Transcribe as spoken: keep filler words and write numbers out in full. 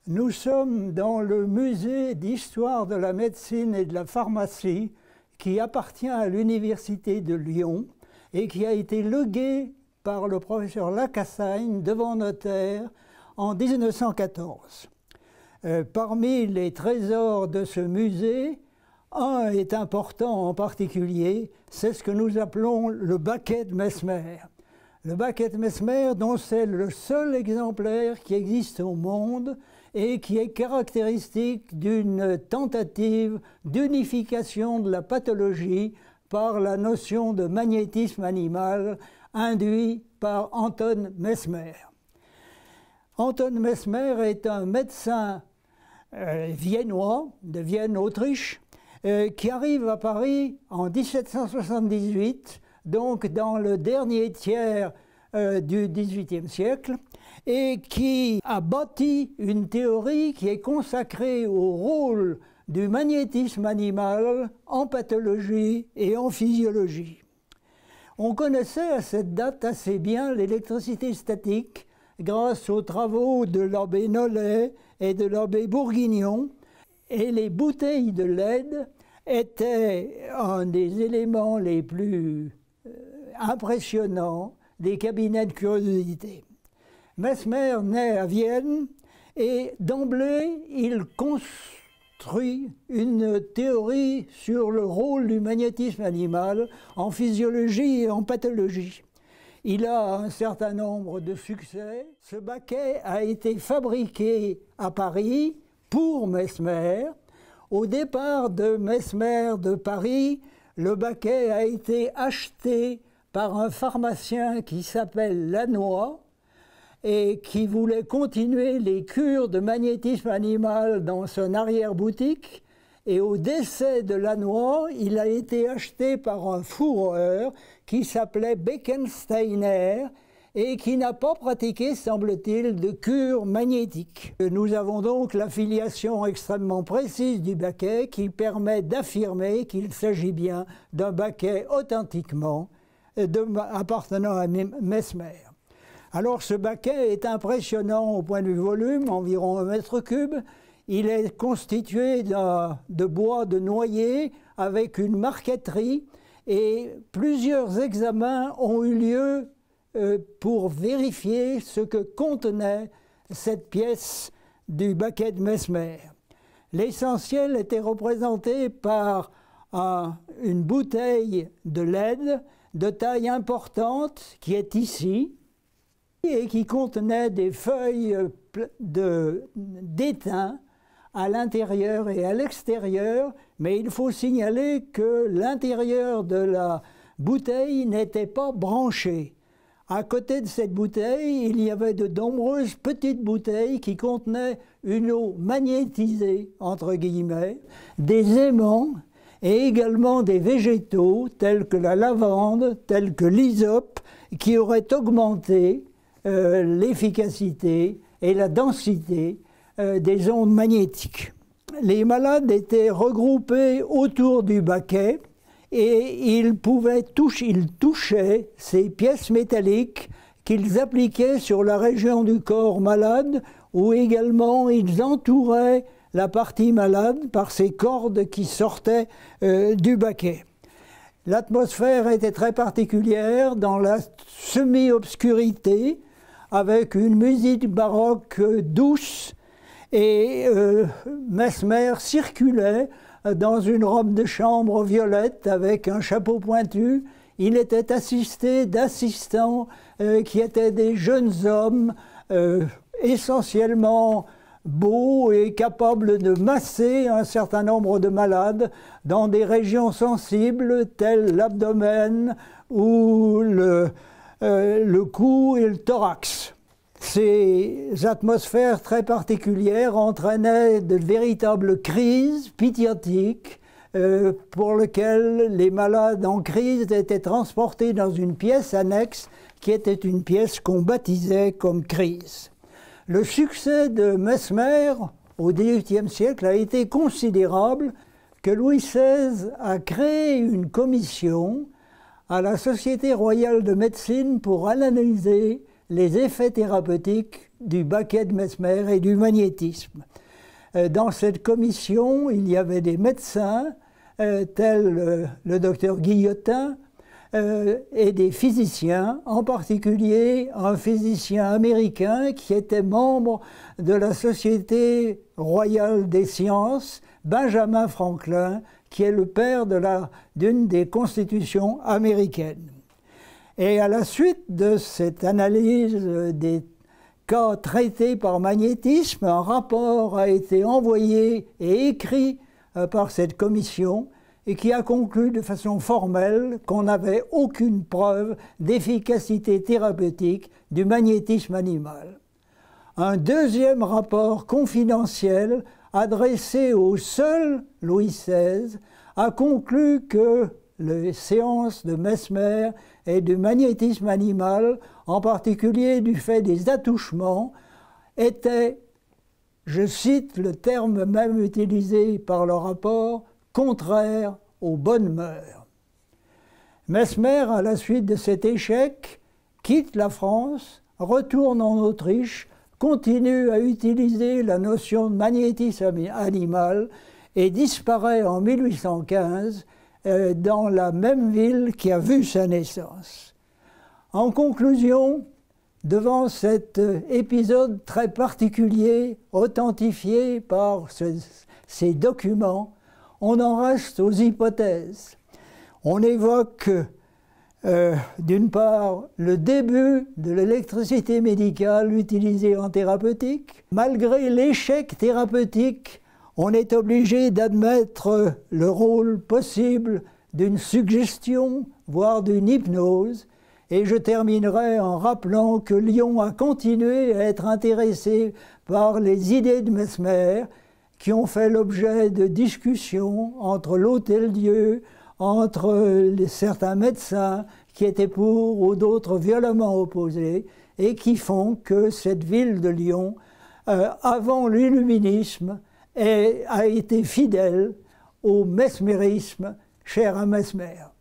Nous sommes dans le musée d'histoire de la médecine et de la pharmacie qui appartient à l'université de Lyon et qui a été légué par le professeur Lacassagne devant notaire en mille neuf cent quatorze. Euh, parmi les trésors de ce musée, un est important en particulier, c'est ce que nous appelons le baquet de Mesmer. Le baquet de Mesmer, dont c'est le seul exemplaire qui existe au monde et qui est caractéristique d'une tentative d'unification de la pathologie par la notion de magnétisme animal induit par Anton Mesmer. Anton Mesmer est un médecin euh, viennois, de Vienne, Autriche, euh, qui arrive à Paris en mille sept cent soixante-dix-huit, donc dans le dernier tiers euh, du dix-huitième siècle, et qui a bâti une théorie qui est consacrée au rôle du magnétisme animal en pathologie et en physiologie. On connaissait à cette date assez bien l'électricité statique grâce aux travaux de l'abbé Nollet et de l'abbé Bourguignon, et les bouteilles de L E D étaient un des éléments les plus euh, impressionnants des cabinets de curiosité. Mesmer naît à Vienne et d'emblée il construit une théorie sur le rôle du magnétisme animal en physiologie et en pathologie. Il a un certain nombre de succès. Ce baquet a été fabriqué à Paris pour Mesmer. Au départ de Mesmer de Paris, le baquet a été acheté par un pharmacien qui s'appelle Lannoy et qui voulait continuer les cures de magnétisme animal dans son arrière-boutique. Et au décès de Lannoy, il a été acheté par un fourreur qui s'appelait Beckensteiner et qui n'a pas pratiqué, semble-t-il, de cure magnétique. Nous avons donc l'affiliation extrêmement précise du baquet qui permet d'affirmer qu'il s'agit bien d'un baquet authentiquement de, appartenant à Mesmer. Alors ce baquet est impressionnant au point de vue volume, environ un mètre cube. Il est constitué de, de bois de noyer avec une marqueterie et plusieurs examens ont eu lieu euh, pour vérifier ce que contenait cette pièce du baquet de Mesmer. L'essentiel était représenté par un, une bouteille de L E D de taille importante qui est ici et qui contenait des feuilles d'étain à l'intérieur et à l'extérieur, mais il faut signaler que l'intérieur de la bouteille n'était pas branché. À côté de cette bouteille, il y avait de nombreuses petites bouteilles qui contenaient une eau magnétisée, entre guillemets, des aimants et également des végétaux tels que la lavande, tels que l'hysope, qui auraient augmenté euh, l'efficacité et la densité des ondes magnétiques. Les malades étaient regroupés autour du baquet et ils pouvaient toucher, ils touchaient ces pièces métalliques qu'ils appliquaient sur la région du corps malade ou également ils entouraient la partie malade par ces cordes qui sortaient euh, du baquet. L'atmosphère était très particulière dans la semi-obscurité avec une musique baroque douce. Et euh, Mesmer circulait dans une robe de chambre violette avec un chapeau pointu. Il était assisté d'assistants euh, qui étaient des jeunes hommes euh, essentiellement beaux et capables de masser un certain nombre de malades dans des régions sensibles telles l'abdomen ou le, euh, le cou et le thorax. Ces atmosphères très particulières entraînaient de véritables crises pitiatiques euh, pour lesquelles les malades en crise étaient transportés dans une pièce annexe qui était une pièce qu'on baptisait comme crise. Le succès de Mesmer au dix-huitième siècle a été considérable que Louis seize a créé une commission à la Société royale de médecine pour analyser les effets thérapeutiques du baquet de Mesmer et du magnétisme. Dans cette commission, il y avait des médecins, euh, tels euh, le docteur Guillotin, euh, et des physiciens, en particulier un physicien américain qui était membre de la Société royale des sciences, Benjamin Franklin, qui est le père de la, d'une des constitutions américaines. Et à la suite de cette analyse des cas traités par magnétisme, un rapport a été envoyé et écrit euh, par cette commission et qui a conclu de façon formelle qu'on n'avait aucune preuve d'efficacité thérapeutique du magnétisme animal. Un deuxième rapport confidentiel adressé au seul Louis seize a conclu que les séances de Mesmer et du magnétisme animal, en particulier du fait des attouchements, étaient, je cite le terme même utilisé par le rapport, contraires aux bonnes mœurs. Mesmer, à la suite de cet échec, quitte la France, retourne en Autriche, continue à utiliser la notion de magnétisme animal et disparaît en mille huit cent quinze euh, dans la même ville qui a vu sa naissance. En conclusion, devant cet épisode très particulier, authentifié par ce, ces documents, on en reste aux hypothèses. On évoque euh, d'une part le début de l'électricité médicale utilisée en thérapeutique. Malgré l'échec thérapeutique, on est obligé d'admettre le rôle possible d'une suggestion, voire d'une hypnose. Et je terminerai en rappelant que Lyon a continué à être intéressé par les idées de Mesmer, qui ont fait l'objet de discussions entre l'Hôtel-Dieu, entre les, certains médecins qui étaient pour ou d'autres violemment opposés, et qui font que cette ville de Lyon, euh, avant l'illuminisme, a été fidèle au mesmérisme cher à Mesmer.